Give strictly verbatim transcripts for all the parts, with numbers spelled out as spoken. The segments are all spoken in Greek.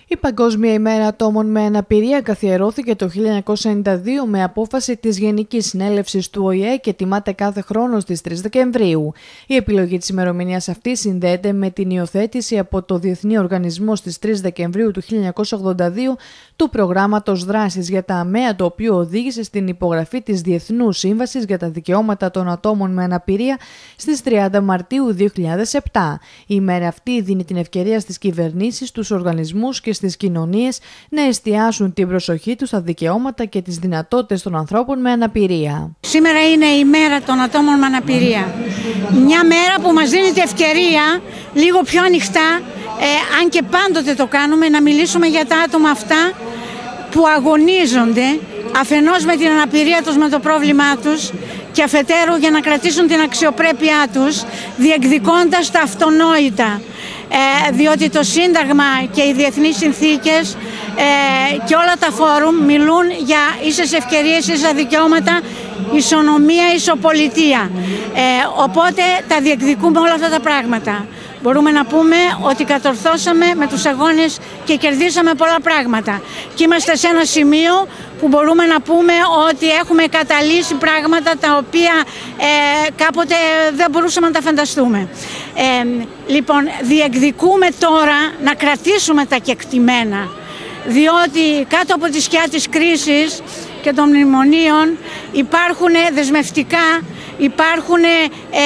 Η Παγκόσμια ημέρα ατόμων με αναπηρία καθιερώθηκε το χίλια εννιακόσια ενενήντα δύο με απόφαση της Γενικής Συνέλευσης του Ο Η Ε και τιμάται κάθε χρόνο στις τρεις Δεκεμβρίου. Η επιλογή της ημερομηνίας αυτής συνδέεται με την υιοθέτηση από το Διεθνή Οργανισμό στις τρεις Δεκεμβρίου του χίλια εννιακόσια ογδόντα δύο του Προγράμματος Δράσης για τα ΑΜΕΑ, το οποίο οδήγησε στην υπογραφή της Διεθνούς Σύμβασης για τα Δικαιώματα των Ατόμων με Αναπηρία στις τριάντα Μαρτίου δύο χιλιάδες επτά. Η ημέρα αυτή δίνει την ευκαιρία στις κυβερνήσεις, στους οργανισμούς και στις κοινωνίες να εστιάσουν την προσοχή τους στα δικαιώματα και τις δυνατότητες των ανθρώπων με αναπηρία. Σήμερα είναι η μέρα των ατόμων με αναπηρία. Μια μέρα που μας δίνει την ευκαιρία λίγο πιο ανοιχτά, ε, αν και πάντοτε το κάνουμε, να μιλήσουμε για τα άτομα αυτά που αγωνίζονται αφενός με την αναπηρία τους, με το πρόβλημά τους, και αφετέρου για να κρατήσουν την αξιοπρέπειά τους διεκδικώντας τα αυτονόητα. Ε, διότι το Σύνταγμα και οι διεθνείς συνθήκες ε, και όλα τα φόρουμ μιλούν για ίσες ευκαιρίες, ίσα δικαιώματα, ισονομία, ισοπολιτεία. Ε, οπότε τα διεκδικούμε όλα αυτά τα πράγματα. Μπορούμε να πούμε ότι κατορθώσαμε με τους αγώνες και κερδίσαμε πολλά πράγματα. Και είμαστε σε ένα σημείο που μπορούμε να πούμε ότι έχουμε καταλύσει πράγματα τα οποία ε, κάποτε δεν μπορούσαμε να τα φανταστούμε. Ε, λοιπόν, διεκδικούμε τώρα να κρατήσουμε τα κεκτημένα, διότι κάτω από τη σκιά της κρίσης και των μνημονίων υπάρχουν δεσμευτικά, υπάρχουν ε,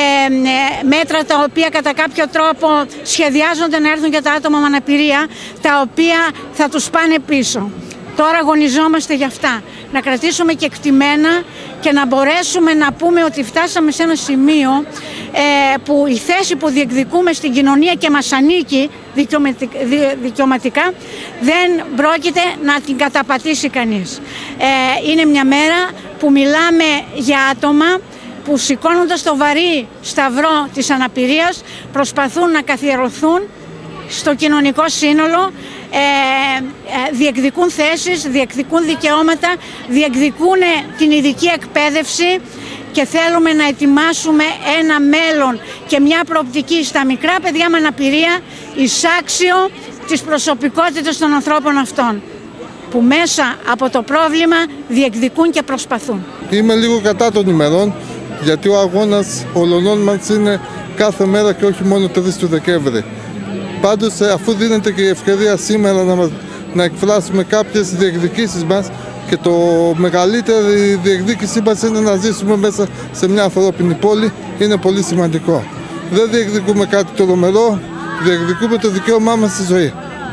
ε, μέτρα τα οποία κατά κάποιο τρόπο σχεδιάζονται να έρθουν για τα άτομα με αναπηρία, τα οποία θα τους πάνε πίσω. Τώρα αγωνιζόμαστε για αυτά, να κρατήσουμε κεκτημένα και να μπορέσουμε να πούμε ότι φτάσαμε σε ένα σημείο ε, που η θέση που διεκδικούμε στην κοινωνία και μας ανήκει δικαιωματικά δεν πρόκειται να την καταπατήσει κανείς. Ε, είναι μια μέρα που μιλάμε για άτομα που σηκώνοντας το βαρύ σταυρό της αναπηρίας προσπαθούν να καθιερωθούν στο κοινωνικό σύνολο, ε, ε, διεκδικούν θέσεις, διεκδικούν δικαιώματα, διεκδικούν την ειδική εκπαίδευση και θέλουμε να ετοιμάσουμε ένα μέλλον και μια προοπτική στα μικρά παιδιά με αναπηρία εισάξιο της προσωπικότητας των ανθρώπων αυτών, που μέσα από το πρόβλημα διεκδικούν και προσπαθούν. Είμαι λίγο κατά των ημερών, γιατί ο αγώνας όλων μας είναι κάθε μέρα και όχι μόνο τρεις του Δεκέμβρη. Πάντως, αφού δίνεται και η ευκαιρία σήμερα να, μας, να εκφράσουμε κάποιες διεκδικήσεις μας, και το μεγαλύτερη διεκδίκησή μας είναι να ζήσουμε μέσα σε μια ανθρώπινη πόλη, είναι πολύ σημαντικό. Δεν διεκδικούμε κάτι τρομερό, διεκδικούμε το δικαίωμά μας στη ζωή.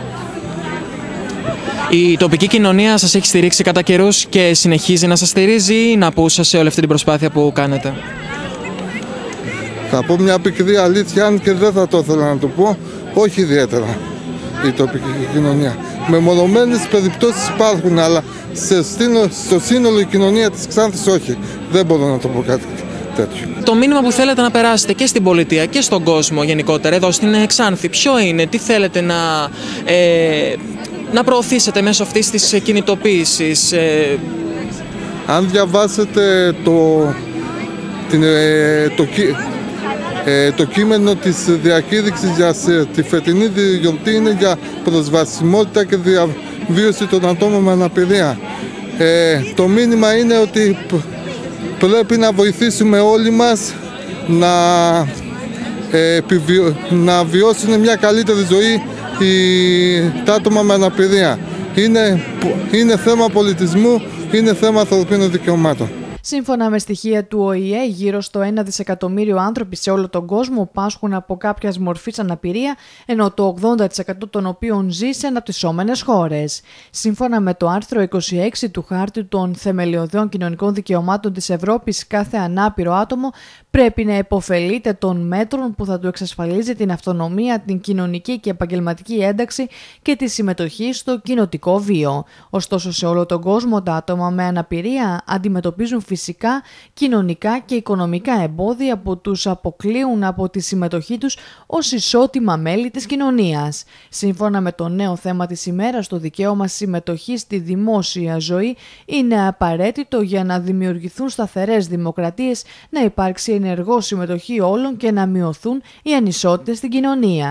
Η τοπική κοινωνία σας έχει στηρίξει κατά καιρούς και συνεχίζει να σας στηρίζει, ή να πούσα σε όλη αυτή την προσπάθεια που κάνετε? Θα πω μια πικρή αλήθεια, αν και δεν θα το ήθελα να το πω, όχι ιδιαίτερα η τοπική κοινωνία. Μεμονωμένες περιπτώσεις υπάρχουν, αλλά σε στήνο, στο σύνολο η κοινωνία της Ξάνθης όχι. Δεν μπορώ να το πω κάτι τέτοιο. Το μήνυμα που θέλετε να περάσετε και στην πολιτεία και στον κόσμο γενικότερα εδώ στην Ξάνθη, ποιο είναι, τι θέλετε να, ε, να προωθήσετε μέσω αυτής της κινητοποίησης? Ε... Αν διαβάσετε το, την, ε, το, Ε, το κείμενο της διακήρυξης για τη φετινή γιορτή είναι για προσβασιμότητα και διαβίωση των ατόμων με αναπηρία. Ε, το μήνυμα είναι ότι πρέπει να βοηθήσουμε όλοι μας να, ε, επιβιο... να βιώσουν μια καλύτερη ζωή οι... τα άτομα με αναπηρία. Είναι, είναι θέμα πολιτισμού, είναι θέμα ανθρωπίνων δικαιωμάτων. Σύμφωνα με στοιχεία του Ο Η Ε, γύρω στο ένα δισεκατομμύριο άνθρωποι σε όλο τον κόσμο πάσχουν από κάποια μορφή αναπηρία, ενώ το ογδόντα τοις εκατό των οποίων ζει σε αναπτυσσόμενες χώρες. Σύμφωνα με το άρθρο είκοσι έξι του Χάρτη των Θεμελιωδών Κοινωνικών Δικαιωμάτων της Ευρώπης, κάθε ανάπηρο άτομο πρέπει να επωφελείται των μέτρων που θα του εξασφαλίζει την αυτονομία, την κοινωνική και επαγγελματική ένταξη και τη συμμετοχή στο κοινοτικό βίο. Ωστόσο, σε όλο τον κόσμο τα άτομα με αναπηρία αντιμετωπίζουν φυσικά, κοινωνικά και οικονομικά εμπόδια που τους αποκλείουν από τη συμμετοχή τους ως ισότιμα μέλη της κοινωνίας. Σύμφωνα με το νέο θέμα της ημέρας, το δικαίωμα συμμετοχής στη δημόσια ζωή είναι απαραίτητο για να δημιουργηθούν σταθερές δημοκρατίες, να υπάρξει ενεργό συμμετοχή όλων και να μειωθούν οι ανισότητες στην κοινωνία.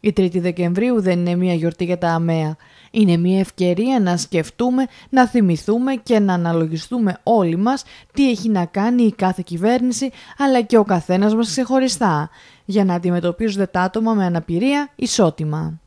Η τρίτη Δεκεμβρίου δεν είναι μια γιορτή για τα ΑΜΕΑ. Είναι μια ευκαιρία να σκεφτούμε, να θυμηθούμε και να αναλογιστούμε όλοι μας τι έχει να κάνει η κάθε κυβέρνηση, αλλά και ο καθένας μας ξεχωριστά, για να αντιμετωπίζονται τα άτομα με αναπηρία ισότιμα.